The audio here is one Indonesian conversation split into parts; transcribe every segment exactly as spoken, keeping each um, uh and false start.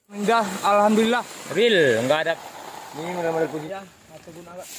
Enggak, alhamdulillah. Real, enggak ada. Ini model-model puji ya, atau guna agak.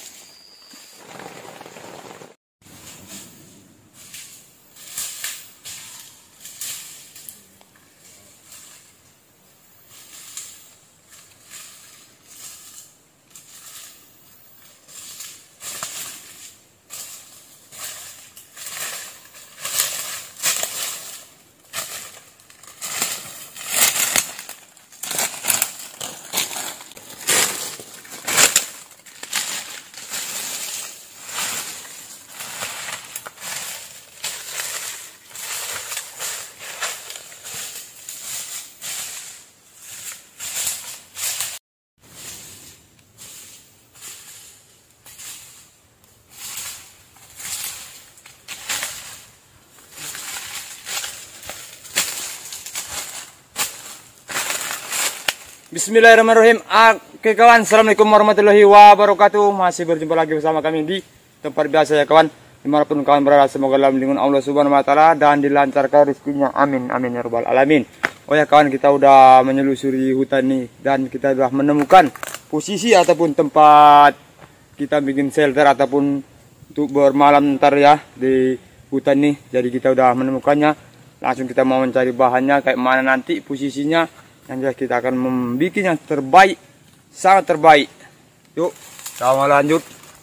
Bismillahirrahmanirrahim. Oke kawan, assalamualaikum warahmatullahi wabarakatuh. Masih berjumpa lagi bersama kami di tempat biasa ya kawan. Dimanapun kawan berada, semoga dalam lindungan Allah Subhanahu Wa Taala dan dilancarkan rezekinya. Amin amin ya rabbal alamin. Oh ya kawan, kita udah menyelusuri hutan nih dan kita sudah menemukan posisi ataupun tempat kita bikin shelter ataupun untuk bermalam ntar ya di hutan nih. Jadi kita udah menemukannya. Langsung kita mau mencari bahannya kayak mana nanti posisinya. Yang jelas kita akan membuat yang terbaik, sangat terbaik. Yuk, kita mau lanjut.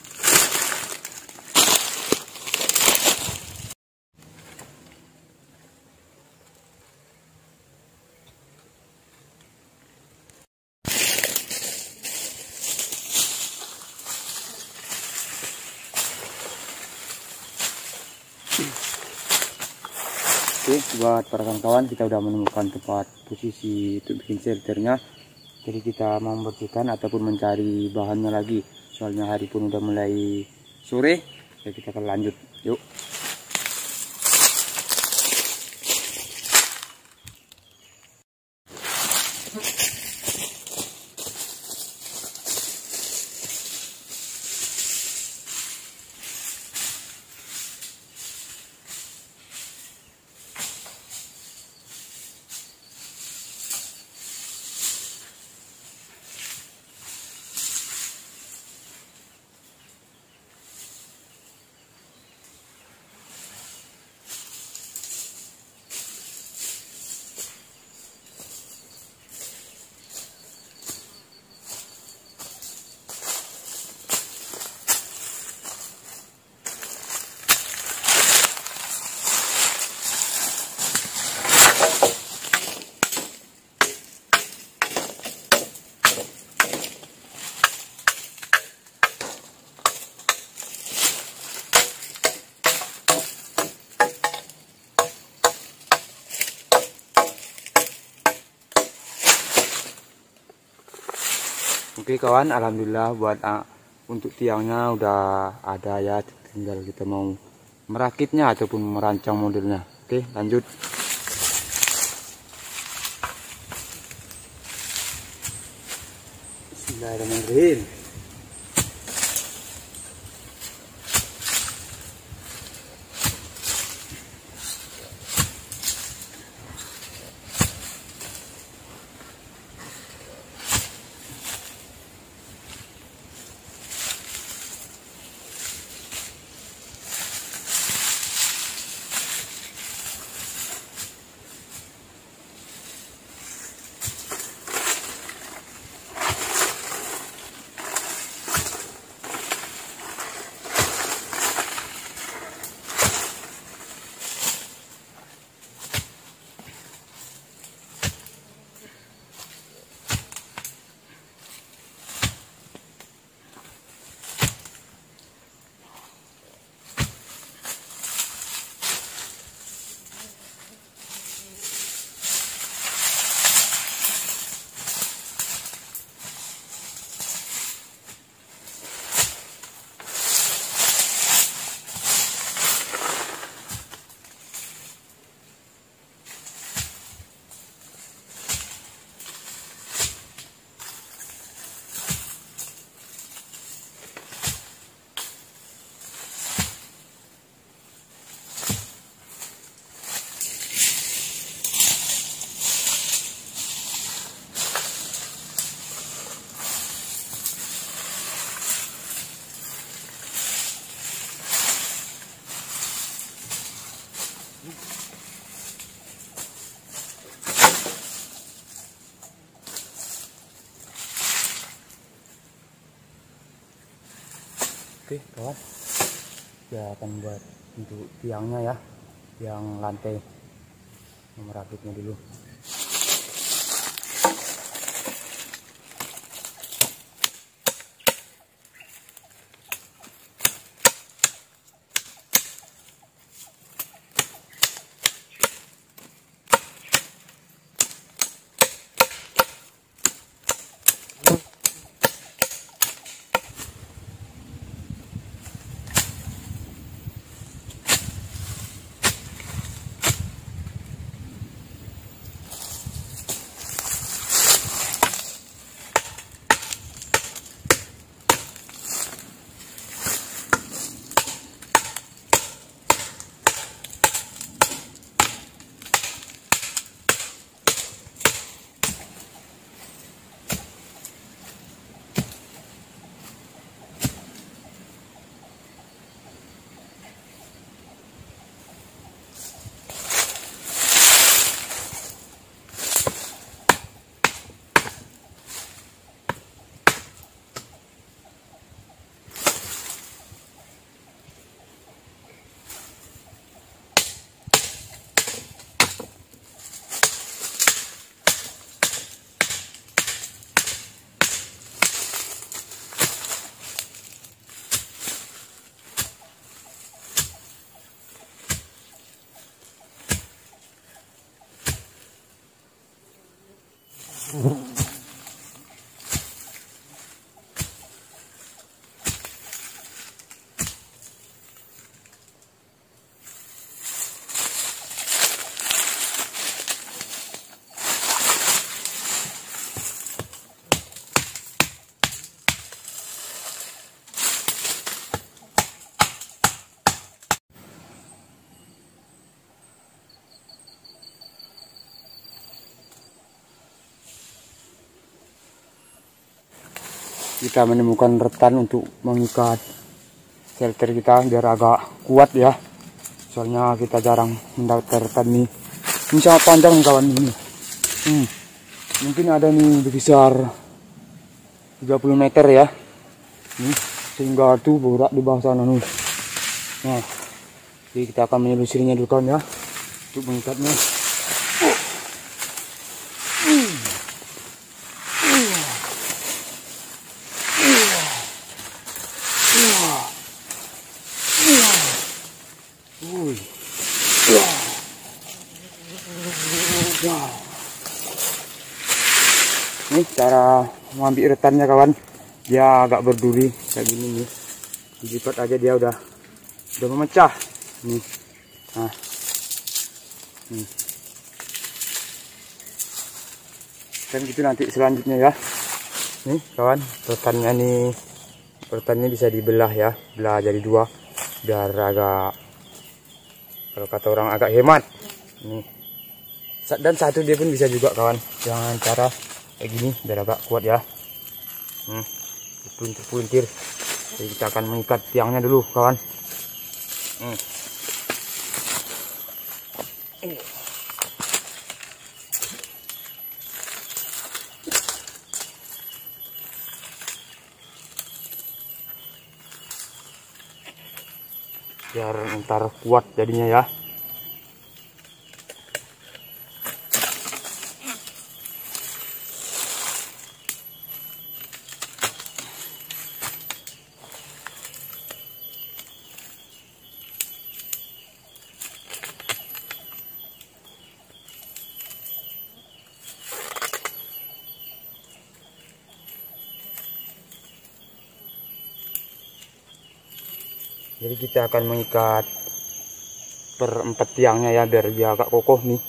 Oke, buat para kawan-kawan, kita udah menemukan tempat posisi untuk bikin shelternya. Jadi kita mau membersihkan ataupun mencari bahannya lagi. Soalnya hari pun udah mulai sore. Jadi kita akan lanjut. Yuk. Oke kawan, alhamdulillah buat uh, untuk tiangnya udah ada ya, tinggal kita mau merakitnya ataupun merancang modelnya. Oke, lanjut. Bismillahirrahmanirrahim. Oke kawan, ya akan buat untuk tiangnya ya, yang lantai merakitnya dulu. Kita menemukan retan untuk mengikat shelter kita biar agak kuat ya, soalnya kita jarang mendapatkan retan nih. Ini sangat panjang nih kawan ini. Hmm. Mungkin ada nih berkisar tiga puluh meter ya, nih, sehingga tuh berat di bawah sana nih. Nah, jadi kita akan menyelusurinya dulu kawan ya, untuk mengikatnya. Ini cara mengambil retannya kawan, dia agak berduri kayak gini nih, dilipat aja dia udah udah memecah nih. Nah, nih. Dan gitu nanti selanjutnya ya, nih kawan, retannya nih, retannya bisa dibelah ya, belah jadi dua biar agak, kalau kata orang agak hemat nih. Dan satu dia pun bisa juga kawan, jangan cara kayak gini biar agak kuat ya. Hmm, puntir-puntir. Jadi kita akan mengikat tiangnya dulu kawan. Hmm. Biar ntar kuat jadinya ya. Jadi kita akan mengikat per empat tiangnya ya, biar dia agak kokoh nih.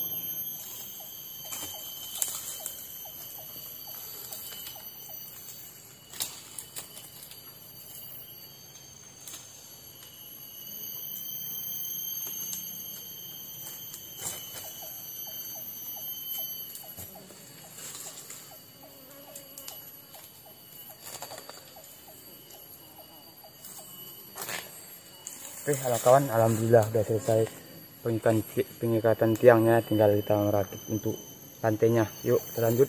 Oke, halo kawan, alhamdulillah udah selesai pengikatan pengikatan tiangnya, tinggal kita meratap untuk lantainya. Yuk kita lanjut.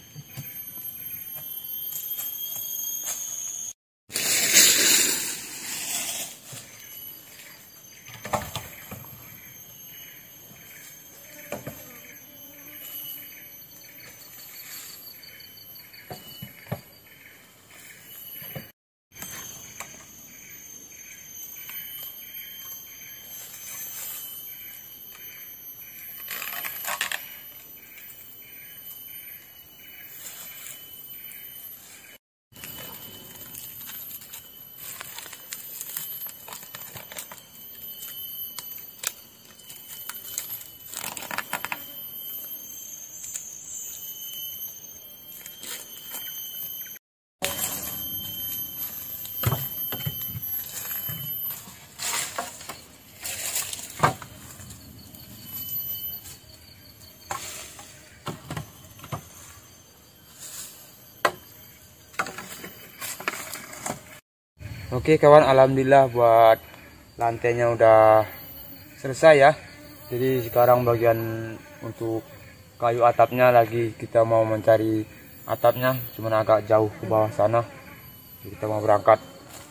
Oke kawan, alhamdulillah buat lantainya udah selesai ya. Jadi sekarang bagian untuk kayu atapnya lagi kita mau mencari atapnya, cuman agak jauh ke bawah sana. Jadi kita mau berangkat.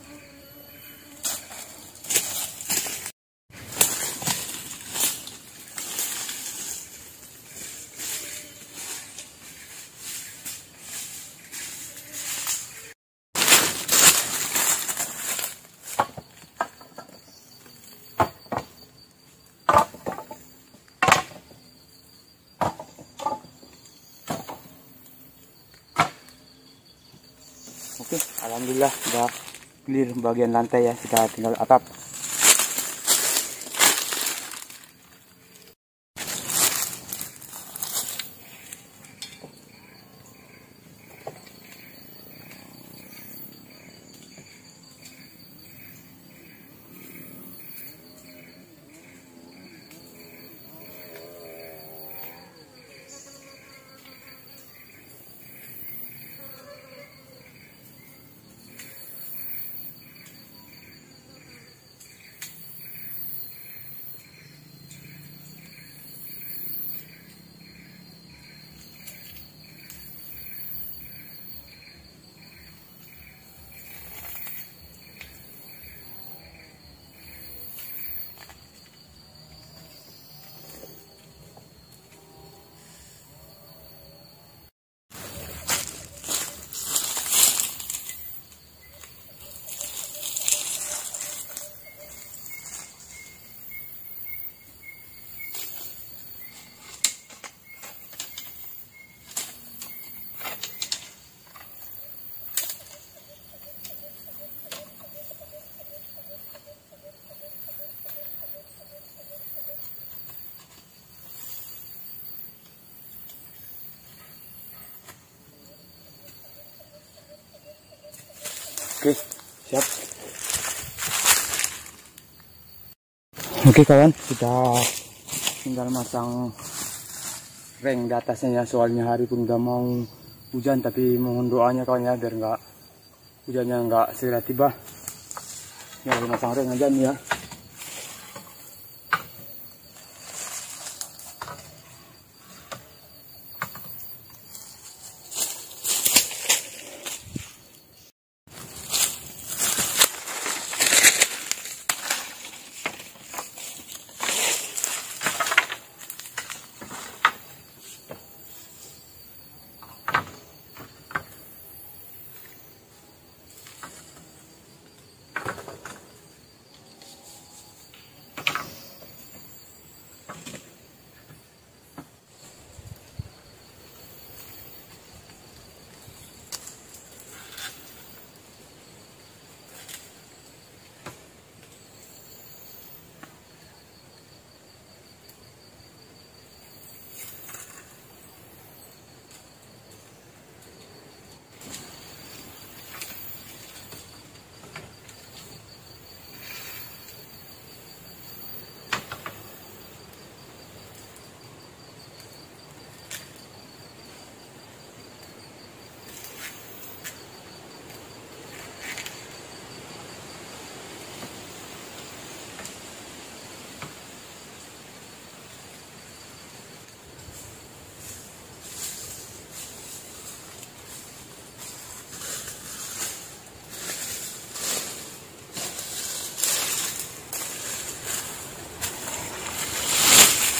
Oke, alhamdulillah udah clear bagian lantai ya, kita tinggal atap. Oke, siap. Oke kawan, kita tinggal masang ring di atasnya ya, soalnya hari pun udah mau hujan, tapi mohon doanya kawan ya, biar nggak hujannya nggak segera tiba. Ya, masang ring aja nih ya.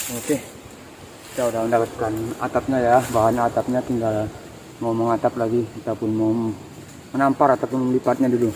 Oke, kita udah mendapatkan atapnya ya, bahan atapnya, tinggal mau mengatap lagi ataupun mau menampar ataupun melipatnya dulu.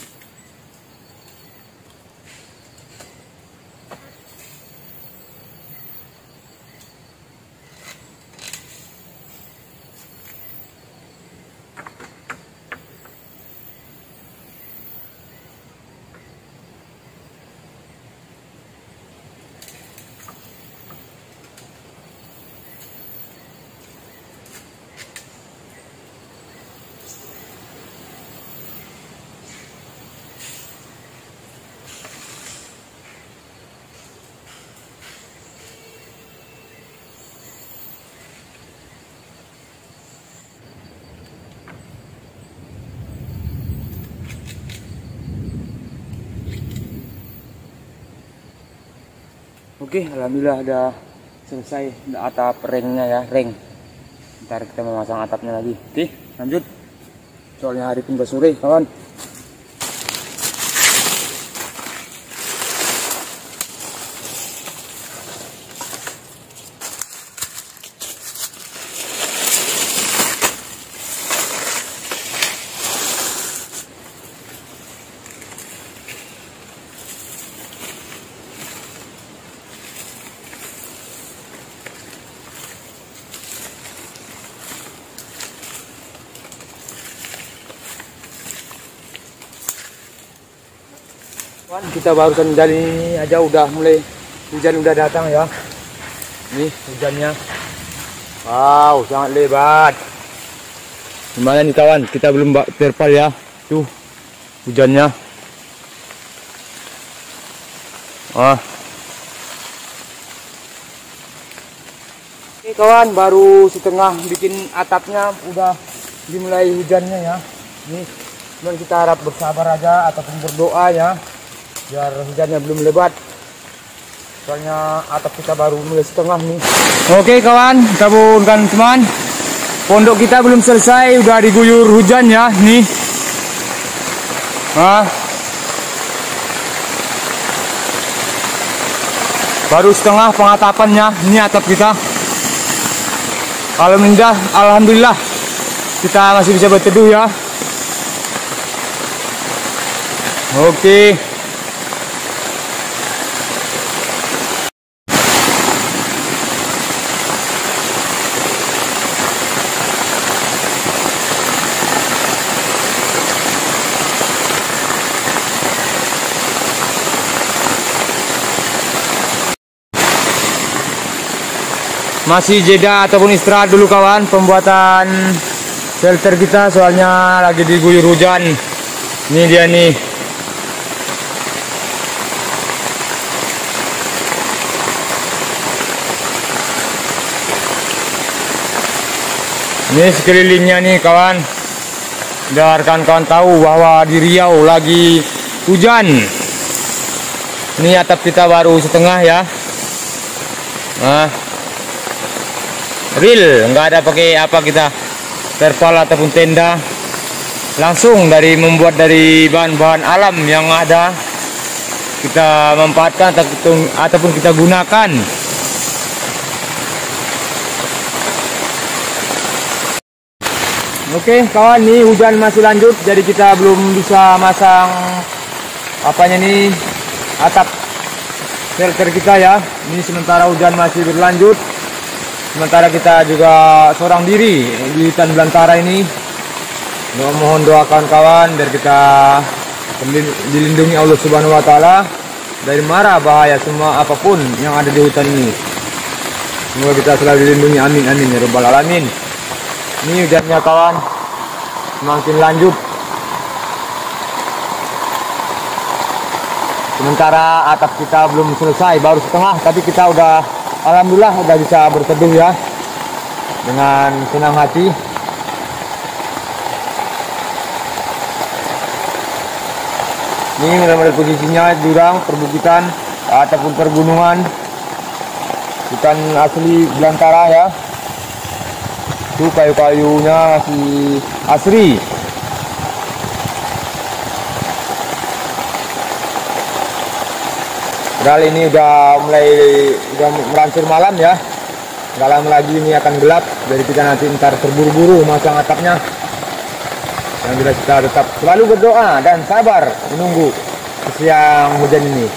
Oke, alhamdulillah udah selesai atap ringnya ya, ring. Ntar kita mau masang atapnya lagi. Oke, lanjut. Soalnya hari pun udah sore, kawan. Kita barusan dari ini aja udah mulai hujan, udah datang ya. Nih hujannya, wow sangat lebat. Gimana nih kawan, kita belum terpal ya, tuh hujannya. Ah, ini kawan baru setengah bikin atapnya udah dimulai hujannya ya. Nih, cuman kita harap bersabar aja ataupun berdoa ya, biar hujannya belum lebat. Soalnya atap kita baru mulai setengah nih. Oke kawan, kabun kan teman. Pondok kita belum selesai, udah diguyur hujan ya, nih. Nah, baru setengah pengatapannya, ini atap kita. Alhamdulillah, alhamdulillah kita masih bisa berteduh ya. Oke. Masih jeda ataupun istirahat dulu kawan pembuatan shelter kita, soalnya lagi diguyur hujan. Ini dia nih. Ini sekelilingnya nih kawan. Biarkan kawan tahu bahwa di Riau lagi hujan. Ini atap kita baru setengah ya. Nah, real, nggak ada pakai apa kita terpal ataupun tenda, langsung dari membuat dari bahan-bahan alam yang ada kita manfaatkan ataupun kita gunakan. Oke kawan, nih hujan masih lanjut, jadi kita belum bisa masang apanya nih, atap shelter kita ya. Ini sementara hujan masih berlanjut. Sementara kita juga seorang diri di hutan belantara ini. Mohon doakan kawan biar kita dilindungi Allah Subhanahu wa taala dari mara bahaya semua apapun yang ada di hutan ini. Semoga kita selalu dilindungi, amin amin ya rabbal alamin. Ini hujannya kawan semakin lanjut. Sementara atap kita belum selesai, baru setengah, tapi kita udah alhamdulillah udah bisa berteduh ya dengan senang hati. Ini benar-benar posisinya jurang, perbukitan ataupun pergunungan, hutan asli belantara ya. Itu kayu-kayunya masih asri. Padahal ini udah mulai udah merangsur malam ya. Gak lama lagi ini akan gelap, jadi kita nanti ntar terburu-buru masang atapnya. Yang jelas kita tetap selalu berdoa dan sabar menunggu siang hujan ini.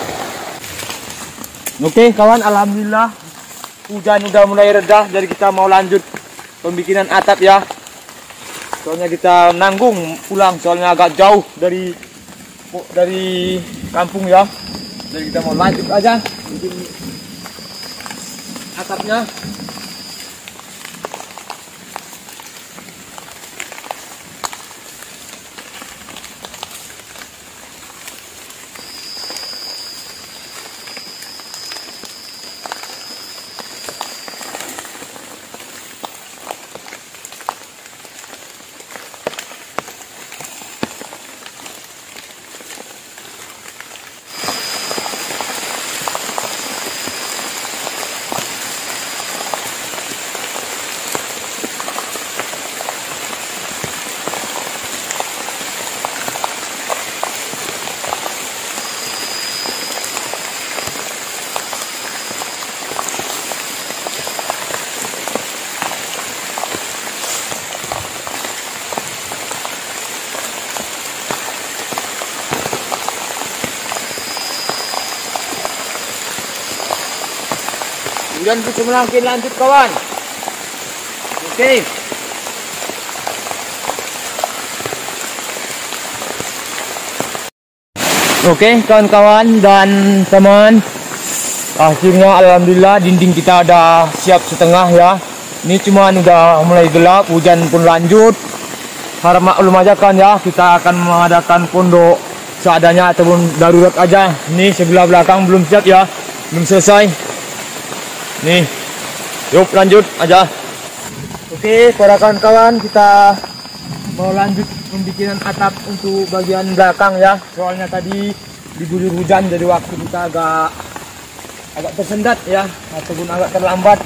Oke kawan, alhamdulillah hujan udah mulai reda, jadi kita mau lanjut pembikinan atap ya. Soalnya kita nanggung pulang, soalnya agak jauh dari dari kampung ya. Jadi kita mau lanjut aja bikin atapnya. Hujan bisa semakin lanjut kawan. Oke. Oke kawan-kawan dan teman, akhirnya alhamdulillah dinding kita ada siap setengah ya. Ini cuma udah mulai gelap, hujan pun lanjut. Harap maklum aja kan ya, kita akan mengadakan pondok seadanya ataupun darurat aja. Ini sebelah belakang belum siap ya, belum selesai. Nih, yuk lanjut aja. Oke para kawan-kawan, kita mau lanjut pembikinan atap untuk bagian belakang ya. Soalnya tadi diguyur hujan, jadi waktu kita agak agak tersendat ya, ataupun agak terlambat.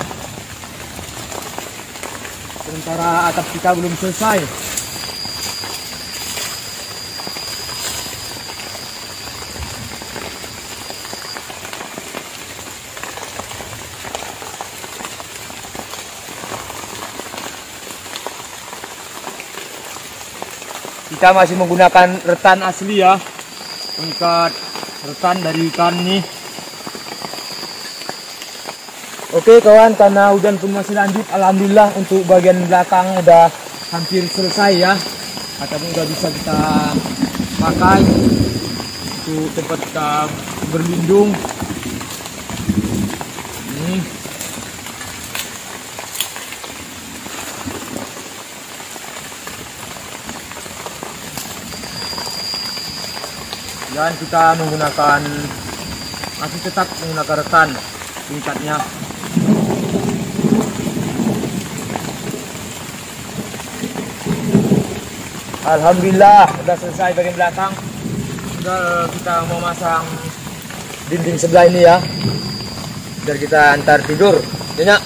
Sementara atap kita belum selesai. Kita masih menggunakan retan asli ya, pengikat retan dari ikan nih. Oke kawan, karena hujan pun masih lanjut, alhamdulillah untuk bagian belakang udah hampir selesai ya, ataupun udah bisa kita pakai untuk tempat kita berlindung. Ini dan kita menggunakan, masih tetap menggunakan retan tingkatnya. Alhamdulillah sudah selesai bagian belakang. Sudah kita mau masang dinding sebelah ini ya, biar kita antar tidur nyenyak.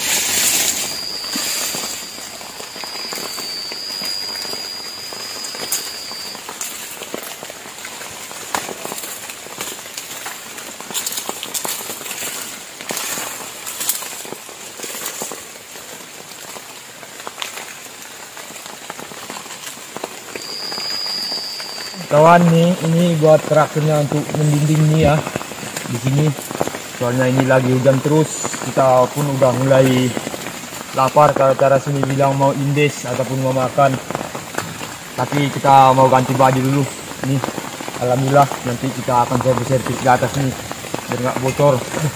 Kawan nih, ini buat terakhirnya untuk mendinding nih ya di sini. Soalnya ini lagi hujan terus, kita pun udah mulai lapar. Kalau cara sini bilang mau indes ataupun mau makan, tapi kita mau ganti baju dulu. Nih, alhamdulillah nanti kita akan servis-servis di atas nih biar nggak bocor.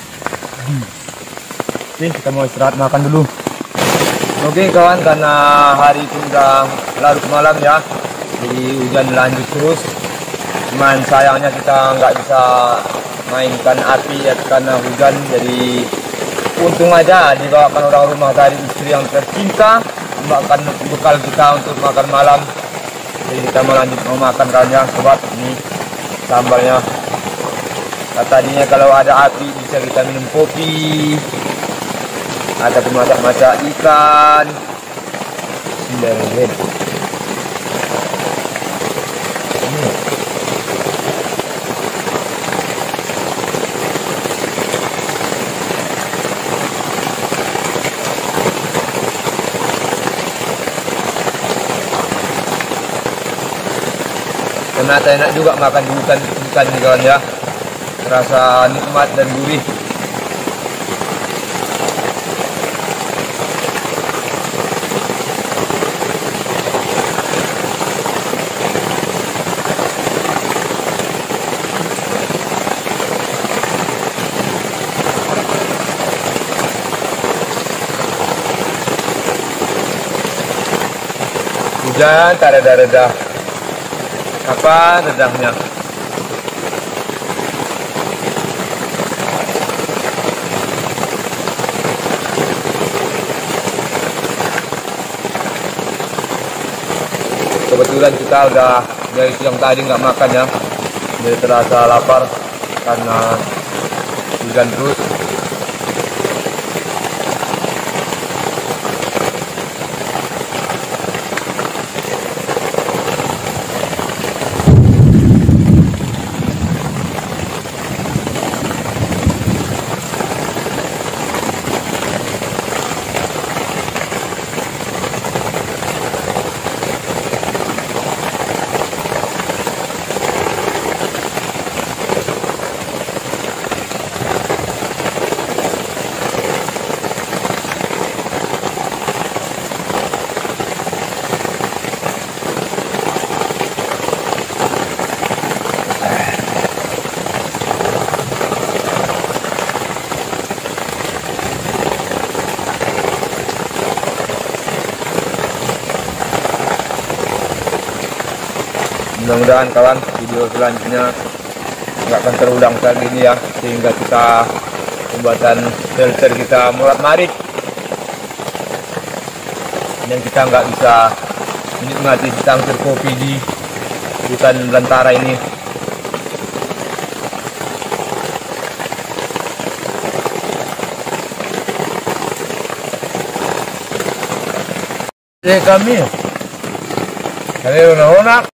Oke, kita mau istirahat makan dulu. Oke kawan, karena hari itu udah larut malam ya, jadi hujan lanjut terus. Cuman sayangnya kita nggak bisa mainkan api ya karena hujan. Jadi untung aja dibawakan orang rumah dari istri yang tercinta, membawakan bekal kita untuk makan malam. Jadi kita mau lanjut mau makan kawannya, sobat. Ini sambalnya. Nah, tadinya kalau ada api bisa kita minum kopi ataupun masak-masak ikan. Bismillahirrahmanirrahim. Ternyata enak juga makan di hutan ikan nih kawan ya. Terasa nikmat dan gurih. Hujan tak reda-reda. Kapan redahnya? Kebetulan kita udah dari siang tadi nggak makan ya, jadi terasa lapar karena hujan terus. Mudah-mudahan kawan video selanjutnya nggak akan terulang kayak gini ya, sehingga kita pembuatan shelter kita murat marit dan kita nggak bisa menikmati secangkir kopi di hutan belantara ini. Jadi kami kami unak-unak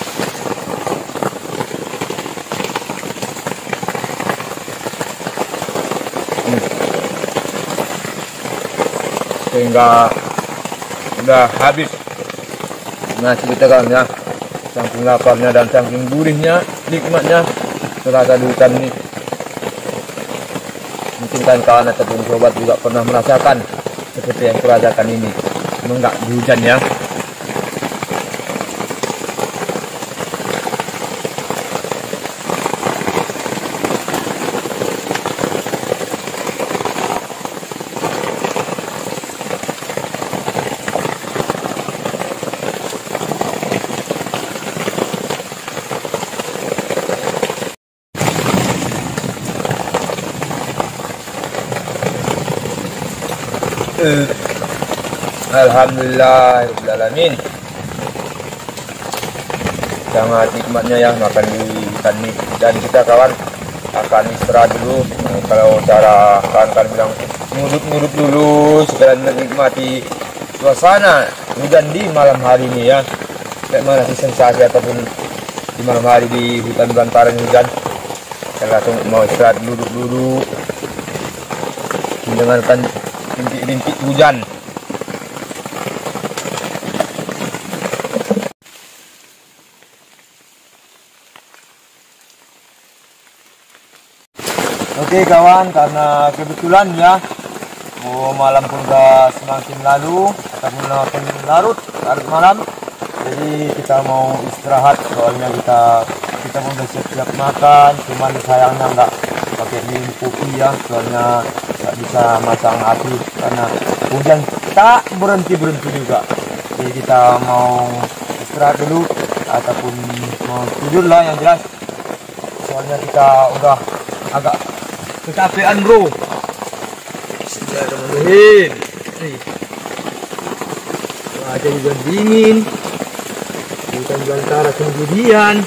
sehingga udah habis nasi kita kan ya, saking laparnya dan saking gurihnya, nikmatnya terasa di hutan ini. Mungkin kan kawan ataupun sobat juga pernah merasakan seperti yang kurasakan ini, cuma nggak di hujan ya. Alhamdulillahirrahmanirrahim. Sangat nikmatnya ya makan di hutan ini. Dan kita kawan akan istirahat dulu. Nah, kalau cara kawan-kawan bilang ngudut-ngudut dulu sekalian menikmati suasana hujan di malam hari ini ya. Kayak mana sih sensasi ataupun di malam hari di hutan belantara hujan. Kita langsung mau istirahat, duduk-duduk mendengarkan rintik-rintik hujan. Oke kawan, karena kebetulan ya oh, malam pun udah semakin lalu ataupun makin larut, larut malam. Jadi kita mau istirahat, soalnya kita kita pun udah siap-siap makan. Cuman sayangnya nggak pakai minum kopi ya, soalnya nggak bisa masang api karena hujan tak berhenti berhenti juga. Jadi kita mau istirahat dulu ataupun mau tidur lah yang jelas. Soalnya kita udah agak kecapean bro. Bismillahirrahmanirrahim. Ada juga dingin. Hutan belantara kemudian.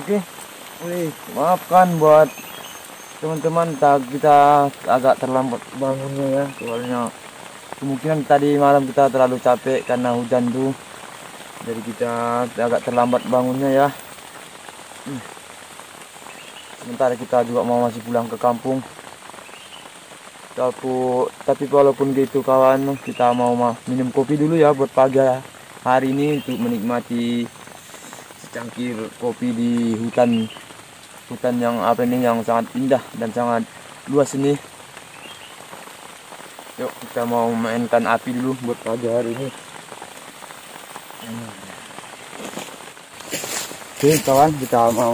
Oke, Wih, maafkan buat teman-teman tak kita agak terlambat bangunnya ya, soalnya kemungkinan tadi malam kita terlalu capek karena hujan tuh, jadi kita agak terlambat bangunnya ya. Hmm. Sementara kita juga mau masih pulang ke kampung. Tapi, tapi walaupun gitu kawan, kita mau minum kopi dulu ya buat pagi hari ini untuk menikmati secangkir kopi di hutan hutan yang apa ini yang sangat indah dan sangat luas ini. Yuk kita mau mainkan api dulu buat pagi hari ini. Oke kawan, kita mau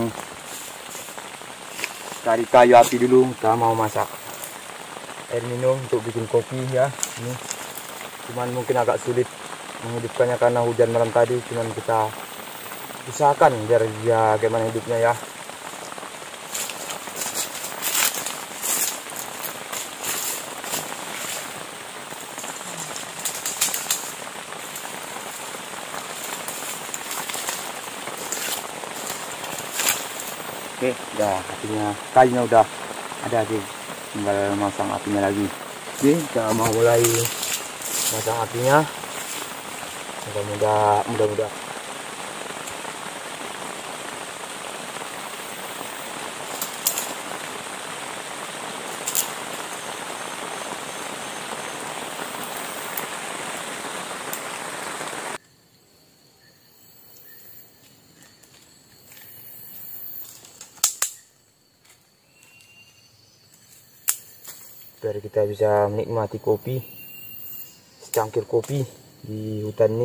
cari kayu api dulu, kita mau masak air minum untuk bikin kopi ya. Ini cuman mungkin agak sulit menghidupkannya karena hujan malam tadi, cuman kita usahakan biar dia bagaimana hidupnya ya. Oke, udah apinya, kayunya udah ada sih, tinggal masang apinya lagi. Oke, kita mau mulai masang apinya. Mudah-mudahan, mudah-mudahan. Biar kita bisa menikmati kopi, secangkir kopi di hutan ini.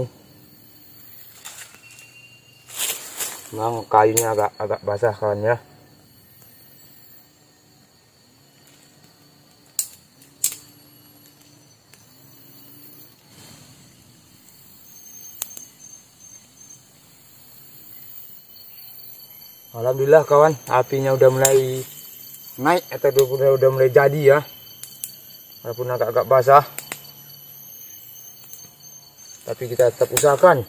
Memang kayunya agak agak basah kawan ya. Alhamdulillah kawan, apinya udah mulai naik atau udah udah mulai jadi ya. Walaupun agak-agak basah, tapi kita tetap usahakan.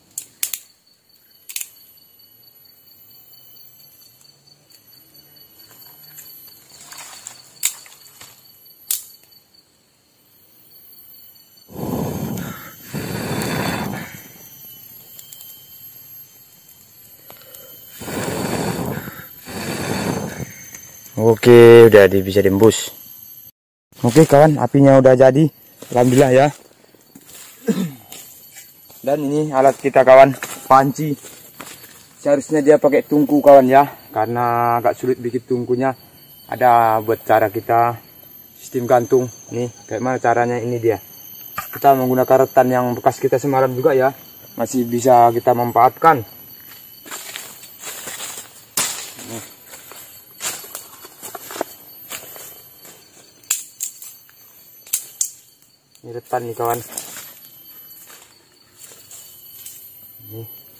Oke, udah bisa diembus. Oke kawan, apinya udah jadi, alhamdulillah ya. Dan ini alat kita kawan, panci. Seharusnya dia pakai tungku kawan ya, karena agak sulit bikin tungkunya. Ada buat cara kita sistem gantung. Nih, kayak mana caranya, ini dia. Kita menggunakan rotan yang bekas kita semalam juga ya, masih bisa kita manfaatkan. Ini rotan nih kawan. Ini.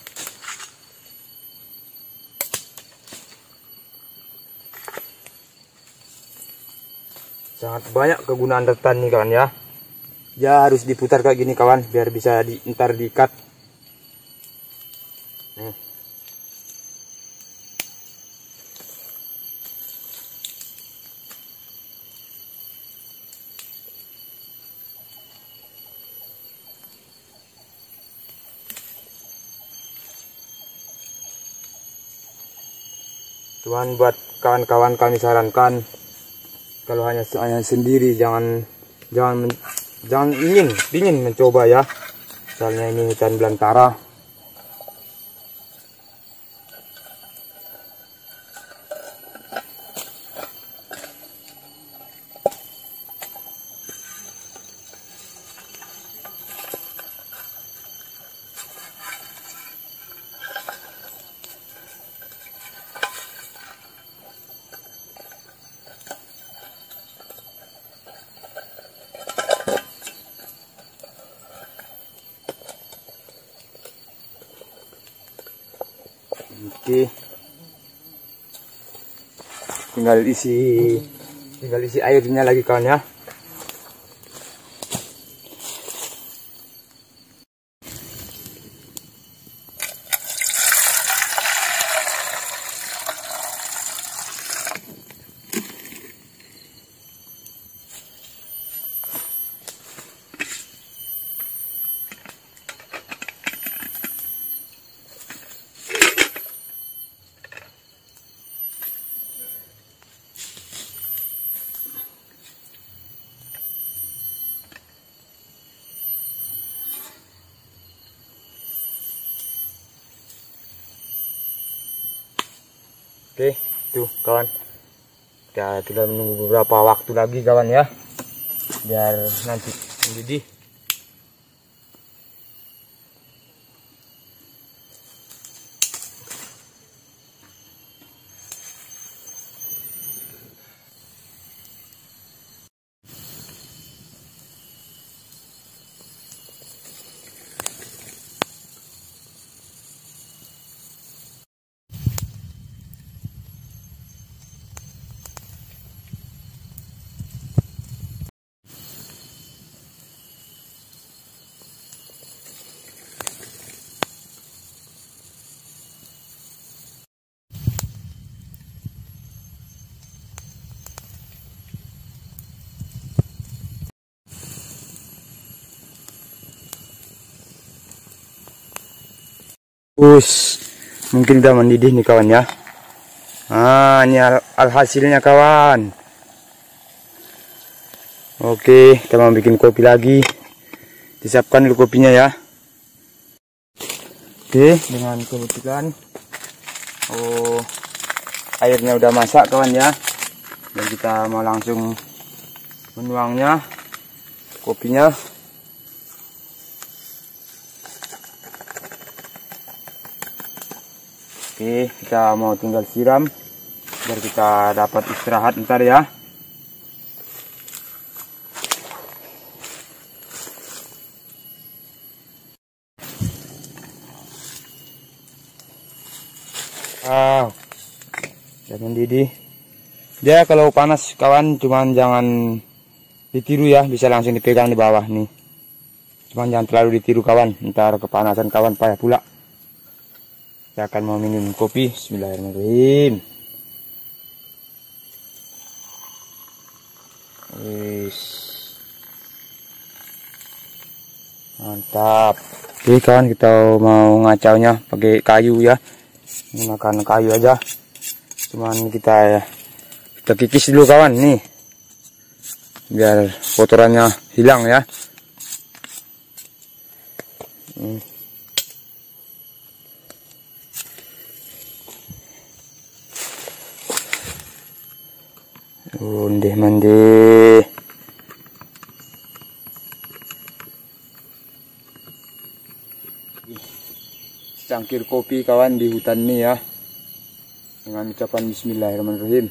Sangat banyak kegunaan rotan nih kawan ya. Ya harus diputar kayak gini kawan, biar bisa di, ntar diikat. Nih. Cuman buat kawan-kawan kami sarankan, kalau hanya hanya sendiri jangan jangan jangan ingin ingin mencoba ya. Soalnya ini hutan belantara. Oke, tinggal isi tinggal isi airnya lagi kawan ya. Oke, tuh kawan. Kita tinggal menunggu beberapa waktu lagi kawan ya, biar nanti mendidih. Us, mungkin udah mendidih nih kawan ya. Ah, ini al alhasilnya kawan. Oke, kita mau bikin kopi lagi. Disiapkan dulu kopinya ya. Oke, dengan kebetulan oh airnya udah masak kawan ya. Dan kita mau langsung menuangnya kopinya. Oke, kita mau tinggal siram biar kita dapat istirahat ntar ya. Wow, udah mendidih. Dia kalau panas kawan, cuman jangan ditiru ya, bisa langsung dipegang di bawah nih. Cuman jangan terlalu ditiru kawan, ntar kepanasan kawan payah pula. Saya akan mau minum kopi. Bismillahirrahmanirrahim. Wis. Mantap. Oke kawan, kita mau ngacaunya pakai kayu ya. Menggunakan kayu aja. Cuman kita ya, kita kikis dulu kawan nih. Biar kotorannya hilang ya. Hmm. Undih mendih. Cangkir kopi kawan di hutan ini ya, dengan ucapan bismillahirrahmanirrahim.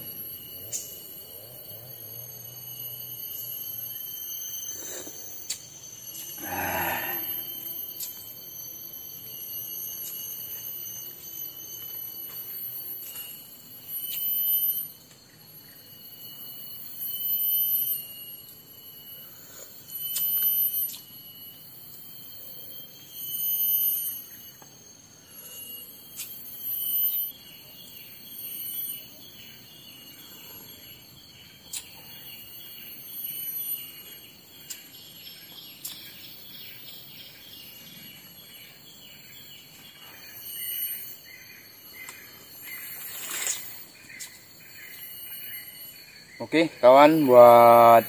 Oke kawan, buat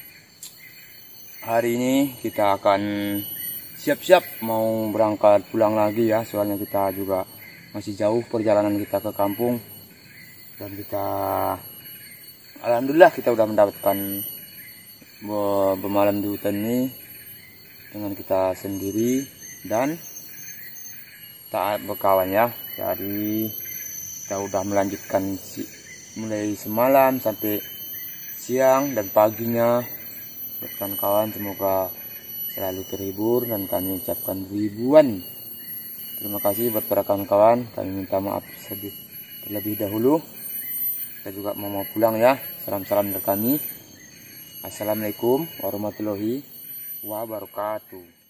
hari ini kita akan siap-siap mau berangkat pulang lagi ya. Soalnya kita juga masih jauh perjalanan kita ke kampung. Dan kita alhamdulillah kita udah mendapatkan bermalam di hutan ini dengan kita sendiri dan taat berkawan ya. Jadi kita udah melanjutkan si, mulai semalam sampai siang dan paginya. Buat kawan-kawan semoga selalu terhibur dan kami ucapkan ribuan terima kasih buat para kawan-kawan. Kami minta maaf terlebih dahulu. Kita juga mau, mau pulang ya. Salam-salam dari kami. Assalamualaikum warahmatullahi wabarakatuh.